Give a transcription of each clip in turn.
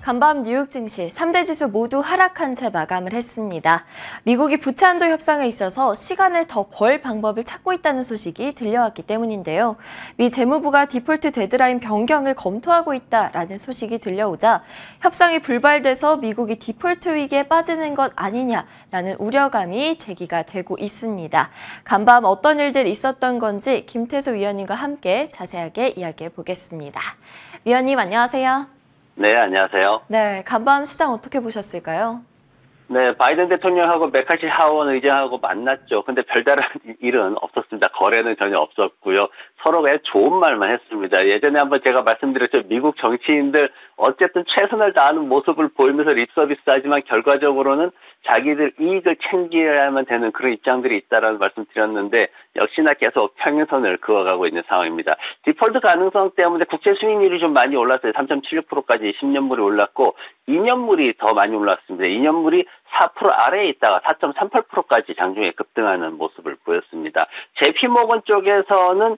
간밤 뉴욕 증시 3대 지수 모두 하락한 채 마감을 했습니다. 미국이 부채한도 협상에 있어서 시간을 더 벌 방법을 찾고 있다는 소식이 들려왔기 때문인데요. 미 재무부가 디폴트 데드라인 변경을 검토하고 있다라는 소식이 들려오자 협상이 불발돼서 미국이 디폴트 위기에 빠지는 것 아니냐라는 우려감이 제기가 되고 있습니다. 간밤 어떤 일들이 있었던 건지 김태수 위원님과 함께 자세하게 이야기해 보겠습니다. 위원님 안녕하세요. 네, 안녕하세요. 네, 간밤 시장 어떻게 보셨을까요? 네, 바이든 대통령하고 메카시 하원 의장하고 만났죠. 근데 별다른 일은 없었습니다. 거래는 전혀 없었고요. 서로가 좋은 말만 했습니다. 예전에 한번 제가 말씀드렸죠. 미국 정치인들 어쨌든 최선을 다하는 모습을 보이면서 립서비스 하지만 결과적으로는 자기들 이익을 챙겨야만 되는 그런 입장들이 있다라는 말씀 드렸는데 역시나 계속 평행선을 그어가고 있는 상황입니다. 디폴트 가능성 때문에 국채 수익률이 좀 많이 올랐어요. 3.76%까지 10년물이 올랐고 2년물이 더 많이 올랐습니다. 2년물이 4% 아래에 있다가 4.38%까지 장중에 급등하는 모습을 보였습니다. JP모건 쪽에서는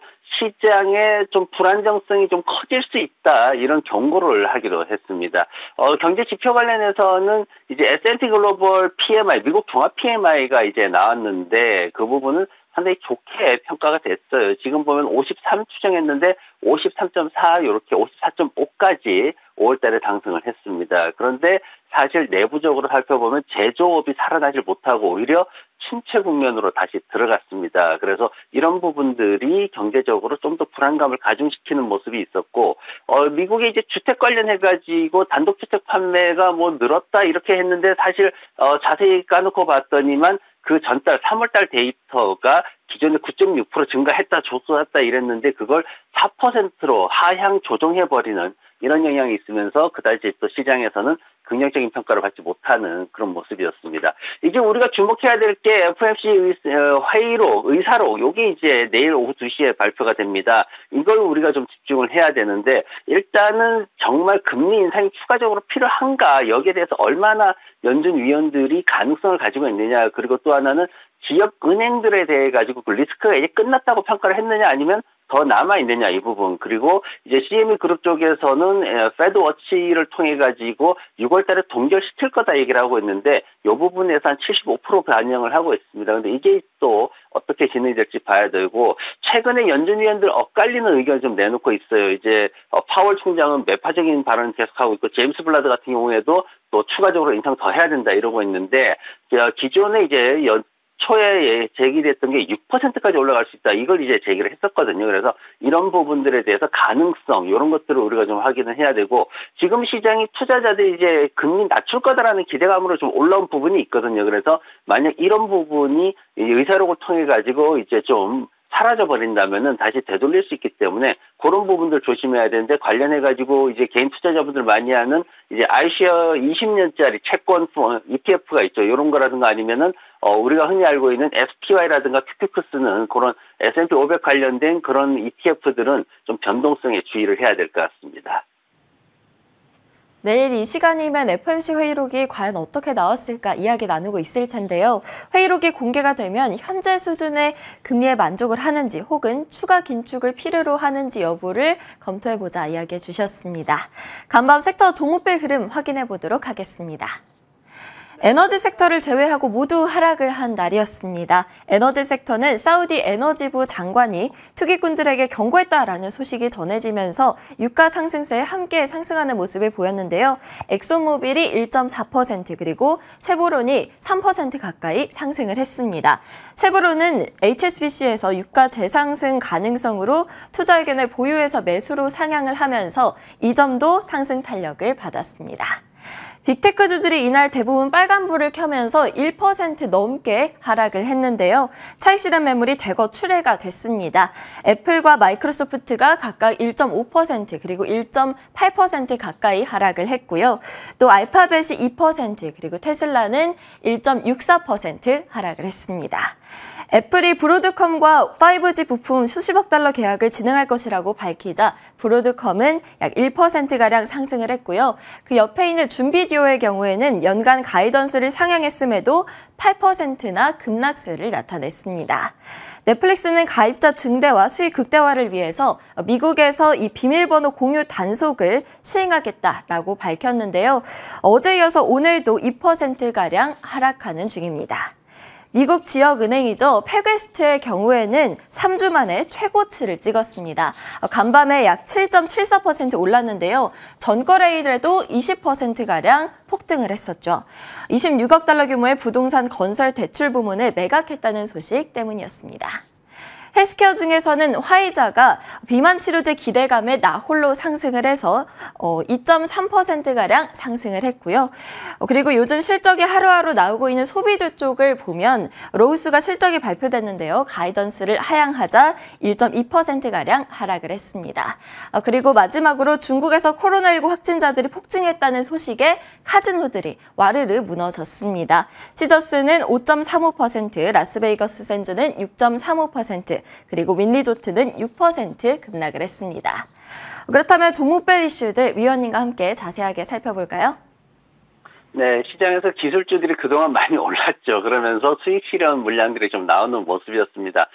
시장에 좀 불안정성이 좀 커질 수 있다 이런 경고를 하기도 했습니다. 경제 지표 관련해서는 이제 S&P 글로벌 PMI 미국 종합 PMI가 이제 나왔는데 그 부분은 상당히 좋게 평가가 됐어요. 지금 보면 53 추정했는데 53.4 이렇게 54.5까지 5월 달에 상승을 했습니다. 그런데 사실 내부적으로 살펴보면 제조업이 살아나질 못하고 오히려 침체 국면으로 다시 들어갔습니다. 그래서 이런 부분들이 경제적으로 좀 더 불안감을 가중시키는 모습이 있었고, 미국의 이제 주택 관련해가지고 단독주택 판매가 뭐 늘었다 이렇게 했는데 사실, 자세히 까놓고 봤더니만 그 전달 3월달 데이터가 기존에 9.6% 증가했다 조소했다 이랬는데 그걸 4%로 하향 조정해버리는 이런 영향이 있으면서 그다지 또 시장에서는 긍정적인 평가를 받지 못하는 그런 모습이었습니다. 이제 우리가 주목해야 될 게 FOMC 의사록 요게 이제 내일 오후 2시에 발표가 됩니다. 이걸 우리가 좀 집중을 해야 되는데 일단은 정말 금리 인상이 추가적으로 필요한가 여기에 대해서 얼마나 연준 위원들이 가능성을 가지고 있느냐 그리고 또 하나는 지역 은행들에 대해 가지고 그 리스크가 이제 끝났다고 평가를 했느냐 아니면 더 남아있느냐 이 부분 그리고 이제 CME 그룹 쪽에서는 페드 워치를 통해 가지고 6월 달에 동결시킬 거다 얘기를 하고 있는데 이 부분에서 한 75% 반영을 하고 있습니다. 근데 이게 또 어떻게 진행이 될지 봐야 되고 최근에 연준위원들 엇갈리는 의견을 좀 내놓고 있어요. 이제 파월 총장은 매파적인 발언을 계속하고 있고 제임스 블라드 같은 경우에도 또 추가적으로 인상 더 해야 된다 이러고 있는데 기존에 이제 초에 제기됐던 게 6%까지 올라갈 수 있다. 이걸 이제 제기를 했었거든요. 그래서 이런 부분들에 대해서 가능성, 이런 것들을 우리가 좀 확인을 해야 되고, 지금 시장이 투자자들이 이제 금리 낮출 거다라는 기대감으로 좀 올라온 부분이 있거든요. 그래서 만약 이런 부분이 의사록을 통해 가지고 이제 좀 사라져 버린다면은 다시 되돌릴 수 있기 때문에 그런 부분들 조심해야 되는데 관련해 가지고 이제 개인 투자자분들 많이 하는 이제 iShares 20년짜리 채권 ETF가 있죠. 이런 거라든가 아니면은 우리가 흔히 알고 있는 SPY라든가 QQQS는 그런 S&P 500 관련된 그런 ETF들은 좀 변동성에 주의를 해야 될 것 같습니다. 내일 이 시간이면 FOMC 회의록이 과연 어떻게 나왔을까 이야기 나누고 있을 텐데요. 회의록이 공개가 되면 현재 수준의 금리에 만족을 하는지 혹은 추가 긴축을 필요로 하는지 여부를 검토해보자 이야기해 주셨습니다. 간밤 섹터 종목별 흐름 확인해 보도록 하겠습니다. 에너지 섹터를 제외하고 모두 하락을 한 날이었습니다. 에너지 섹터는 사우디 에너지부 장관이 투기꾼들에게 경고했다라는 소식이 전해지면서 유가 상승세에 함께 상승하는 모습을 보였는데요. 엑소모빌이 1.4% 그리고 쉐보론이 3% 가까이 상승을 했습니다. 쉐보론은 HSBC에서 유가 재상승 가능성으로 투자 의견을 보유해서 매수로 상향을 하면서 이 점도 상승 탄력을 받았습니다. 빅테크주들이 이날 대부분 빨간불을 켜면서 1% 넘게 하락을 했는데요. 차익 실현 매물이 대거 출회가 됐습니다. 애플과 마이크로소프트가 각각 1.5% 그리고 1.8% 가까이 하락을 했고요. 또 알파벳이 2% 그리고 테슬라는 1.64% 하락을 했습니다. 애플이 브로드컴과 5G 부품 수십억 달러 계약을 진행할 것이라고 밝히자 브로드컴은 약 1%가량 상승을 했고요. 그 옆에 있는 준비디오의 경우에는 연간 가이던스를 상향했음에도 8%나 급락세를 나타냈습니다. 넷플릭스는 가입자 증대와 수익 극대화를 위해서 미국에서 이 비밀번호 공유 단속을 시행하겠다라고 밝혔는데요. 어제 이어서 오늘도 2%가량 하락하는 중입니다. 미국 지역은행이죠. 패괴스트의 경우에는 3주 만에 최고치를 찍었습니다. 간밤에 약 7.74% 올랐는데요. 전거래일에도 20%가량 폭등을 했었죠. 26억 달러 규모의 부동산 건설 대출 부문을 매각했다는 소식 때문이었습니다. 헬스케어 중에서는 화이자가 비만 치료제 기대감에 나홀로 상승을 해서 2.3%가량 상승을 했고요. 그리고 요즘 실적이 하루하루 나오고 있는 소비주 쪽을 보면 로우스가 실적이 발표됐는데요. 가이던스를 하향하자 1.2%가량 하락을 했습니다. 그리고 마지막으로 중국에서 코로나19 확진자들이 폭증했다는 소식에 카지노들이 와르르 무너졌습니다. 시저스는 5.35%, 라스베이거스 샌즈는 6.35%, 그리고 윈리조트는 6% 급락을 했습니다. 그렇다면 종목별 이슈들 위원님과 함께 자세하게 살펴볼까요? 네, 시장에서 기술주들이 그동안 많이 올랐죠. 그러면서 수익 실현 물량들이 좀 나오는 모습이었습니다.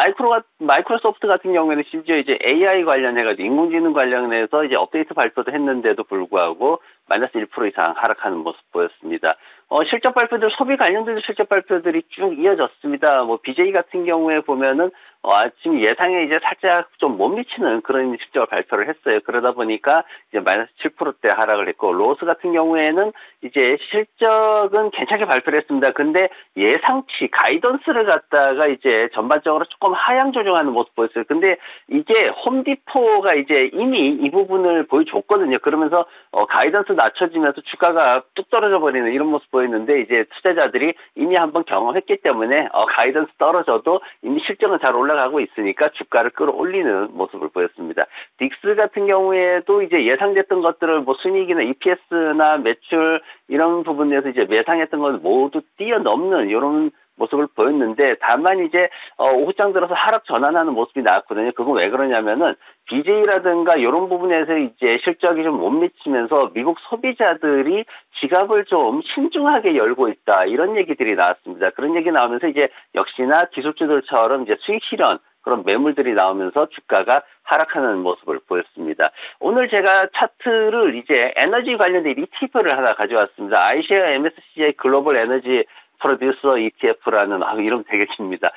마이크로소프트 같은 경우에는 심지어 이제 AI 관련해가지고 인공지능 관련해서 이제 업데이트 발표도 했는데도 불구하고 마이너스 1% 이상 하락하는 모습 보였습니다. 실적 발표들, 소비 관련된 실적 발표들이 쭉 이어졌습니다. BJ 같은 경우에 보면은, 아침 예상에 이제 살짝 좀 못 미치는 그런 실적을 발표를 했어요. 그러다 보니까 이제 마이너스 7%대 하락을 했고, 로스 같은 경우에는 이제 실적은 괜찮게 발표를 했습니다. 근데 예상치, 가이던스를 갖다가 이제 전반적으로 조금 하향 조정하는 모습 보였어요. 근데 이게 홈디포가 이제 이미 이 부분을 보여줬거든요. 그러면서, 가이던스 낮춰지면서 주가가 뚝 떨어져 버리는 이런 모습 보였는데 이제 투자자들이 이미 한번 경험했기 때문에 가이던스 떨어져도 이미 실적은 잘 올라가고 있으니까 주가를 끌어올리는 모습을 보였습니다. 딕스 같은 경우에도 이제 예상됐던 것들을 순이익이나 EPS나 매출 이런 부분에서 이제 예상했던 걸 모두 뛰어넘는 이런 모습을 보였는데 다만 이제 오후장 들어서 하락 전환하는 모습이 나왔거든요. 그건 왜 그러냐면은 BJ라든가 이런 부분에서 이제 실적이 좀 못 미치면서 미국 소비자들이 지갑을 좀 신중하게 열고 있다 이런 얘기들이 나왔습니다. 그런 얘기 나오면서 이제 역시나 기술주들처럼 이제 수익 실현 그런 매물들이 나오면서 주가가 하락하는 모습을 보였습니다. 오늘 제가 차트를 이제 에너지 관련된 ETF를 하나 가져왔습니다. iShares MSCI 글로벌 에너지 프로듀서 ETF라는 이름 되게 깁니다.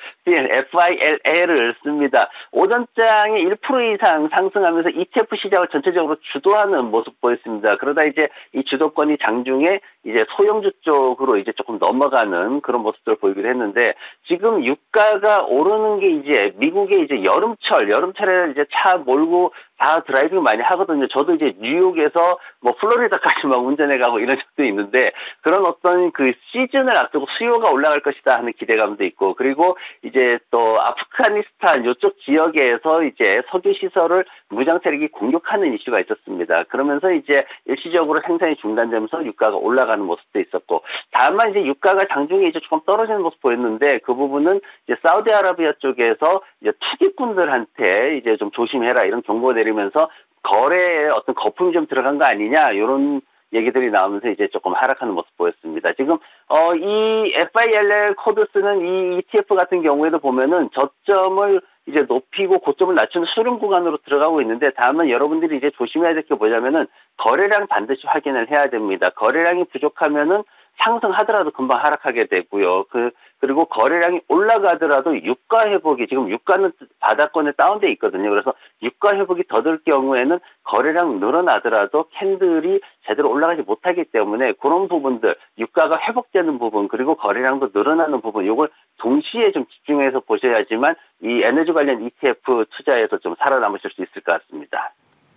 FILL을 씁니다. 오전장에 1% 이상 상승하면서 ETF 시장을 전체적으로 주도하는 모습 보였습니다. 그러다 이제 이 주도권이 장중에 이제 소형주 쪽으로 이제 조금 넘어가는 그런 모습들을 보이기도 했는데 지금 유가가 오르는 게 이제 미국의 이제 여름철에 이제 차 몰고 다 드라이빙 많이 하거든요. 저도 이제 뉴욕에서 플로리다까지 막 운전해 가고 이런 적도 있는데 그런 어떤 그 시즌을 앞두고 수요가 올라갈 것이다 하는 기대감도 있고 그리고 이제 또 아프가니스탄 이쪽 지역에서 이제 석유 시설을 무장 세력이 공격하는 이슈가 있었습니다. 그러면서 이제 일시적으로 생산이 중단되면서 유가가 올라가는 모습도 있었고 다만 이제 유가가 장중에 이제 조금 떨어지는 모습 보였는데 그 부분은 이제 사우디아라비아 쪽에서 이제 투기꾼들한테 이제 좀 조심해라 이런 경고 내리면서 거래에 어떤 거품이 좀 들어간 거 아니냐 이런 얘기들이 나오면서 이제 조금 하락하는 모습 보였습니다. 지금 이 FILL 코드 쓰는 이 ETF 같은 경우에도 보면은 저점을 이제 높이고 고점을 낮추는 수렴 구간으로 들어가고 있는데 다만 여러분들이 이제 조심해야 될 게 뭐냐면은 거래량 반드시 확인을 해야 됩니다. 거래량이 부족하면은 상승하더라도 금방 하락하게 되고요. 그리고 거래량이 올라가더라도 유가 회복이 지금 유가는 바닥권에 다운돼 있거든요. 그래서 유가 회복이 더딜 경우에는 거래량 늘어나더라도 캔들이 제대로 올라가지 못하기 때문에 그런 부분들 유가가 회복되는 부분 그리고 거래량도 늘어나는 부분 이걸 동시에 좀 집중해서 보셔야지만 이 에너지 관련 ETF 투자에서 좀 살아남으실 수 있을 것 같습니다.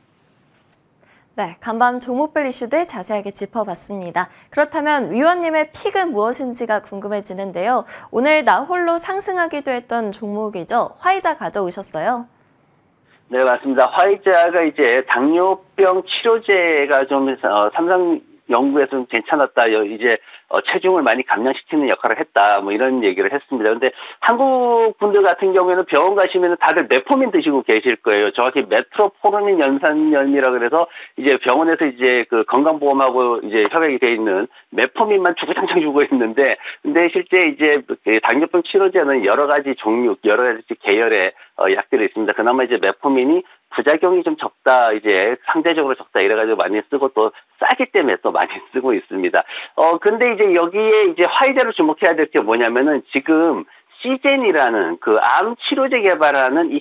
네, 간밤 종목별 이슈들 자세하게 짚어봤습니다. 그렇다면 위원님의 픽은 무엇인지가 궁금해지는데요. 오늘 나홀로 상승하기도 했던 종목이죠. 화이자 가져오셨어요. 네, 맞습니다. 화이자가 이제 당뇨병 치료제가 좀 연구에서 좀 괜찮았다. 이제 체중을 많이 감량시키는 역할을 했다. 뭐 이런 얘기를 했습니다. 근데 한국 분들 같은 경우에는 병원 가시면 다들 메포민 드시고 계실 거예요. 정확히 메트로포르민 연산염이라 그래서 이제 병원에서 이제 그 건강보험하고 이제 협약이 돼 있는 메포민만 주구장창 주고 있는데, 근데 실제 이제 당뇨병 치료제는 여러 가지 종류, 여러 가지 계열의 약들이 있습니다. 그나마 이제 메포민이 부작용이 좀 적다, 이제 상대적으로 적다 이래가지고 많이 쓰고 또 싸기 때문에 또 많이 쓰고 있습니다. 근데 이제 여기에 이제 화이자로 주목해야 될 게 뭐냐면은 지금 시젠이라는 그 암 치료제 개발하는 이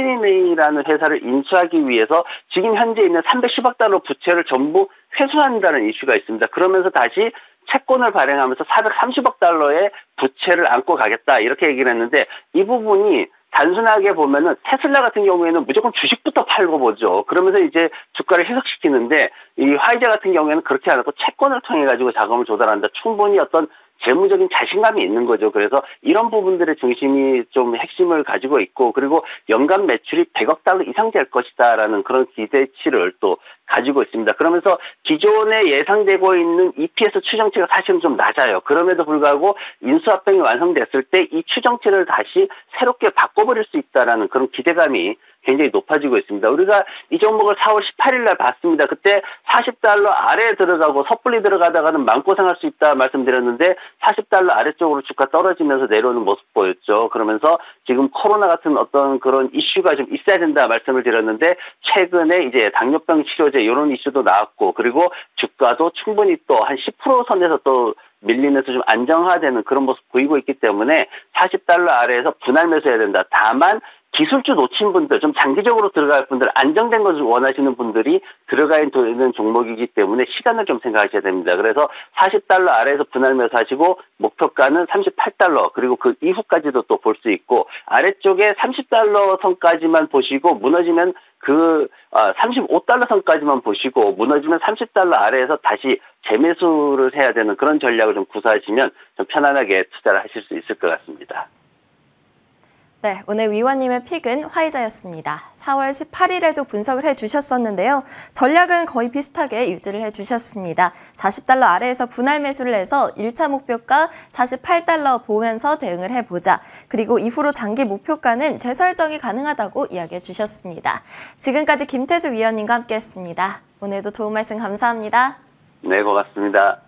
시젠이라는 회사를 인수하기 위해서 지금 현재 있는 310억 달러 부채를 전부 회수한다는 이슈가 있습니다. 그러면서 다시 채권을 발행하면서 430억 달러의 부채를 안고 가겠다 이렇게 얘기를 했는데, 이 부분이 단순하게 보면은 테슬라 같은 경우에는 무조건 주식부터 팔고 보죠. 그러면서 이제 주가를 희석시키는데, 이 화이자 같은 경우에는 그렇게 안 하고 채권을 통해 가지고 자금을 조달한다. 충분히 어떤 재무적인 자신감이 있는 거죠. 그래서 이런 부분들의 중심이 좀 핵심을 가지고 있고, 그리고 연간 매출이 100억 달러 이상 될 것이다라는 그런 기대치를 또 가지고 있습니다. 그러면서 기존에 예상되고 있는 EPS 추정치가 사실은 좀 낮아요. 그럼에도 불구하고 인수합병이 완성됐을 때 이 추정치를 다시 새롭게 바꿔버릴 수 있다라는 그런 기대감이 굉장히 높아지고 있습니다. 우리가 이 종목을 4월 18일 날 봤습니다. 그때 40달러 아래에 들어가고 섣불리 들어가다가는 마음고생할 수 있다 말씀드렸는데, 40달러 아래쪽으로 주가 떨어지면서 내려오는 모습 보였죠. 그러면서 지금 코로나 같은 어떤 그런 이슈가 좀 있어야 된다 말씀을 드렸는데, 최근에 이제 당뇨병 치료제 이런 이슈도 나왔고, 그리고 주가도 충분히 또 한 10% 선에서 또 밀리면서 좀 안정화되는 그런 모습 보이고 있기 때문에 40달러 아래에서 분할 매수해야 된다. 다만 기술주 놓친 분들, 좀 장기적으로 들어갈 분들, 안정된 것을 원하시는 분들이 들어가 있는 종목이기 때문에 시간을 좀 생각하셔야 됩니다. 그래서 40달러 아래에서 분할 매수하시고 목표가는 38달러, 그리고 그 이후까지도 또 볼 수 있고, 아래쪽에 30달러 선까지만 보시고 무너지면 35달러 선까지만 보시고 무너지면 30달러 아래에서 다시 재매수를 해야 되는 그런 전략을 좀 구사하시면 좀 편안하게 투자를 하실 수 있을 것 같습니다. 네, 오늘 위원님의 픽은 화이자였습니다. 4월 18일에도 분석을 해주셨었는데요. 전략은 거의 비슷하게 유지를 해주셨습니다. 40달러 아래에서 분할 매수를 해서 1차 목표가 48달러 보면서 대응을 해보자. 그리고 이후로 장기 목표가는 재설정이 가능하다고 이야기해 주셨습니다. 지금까지 김태수 위원님과 함께했습니다. 오늘도 좋은 말씀 감사합니다. 네, 고맙습니다.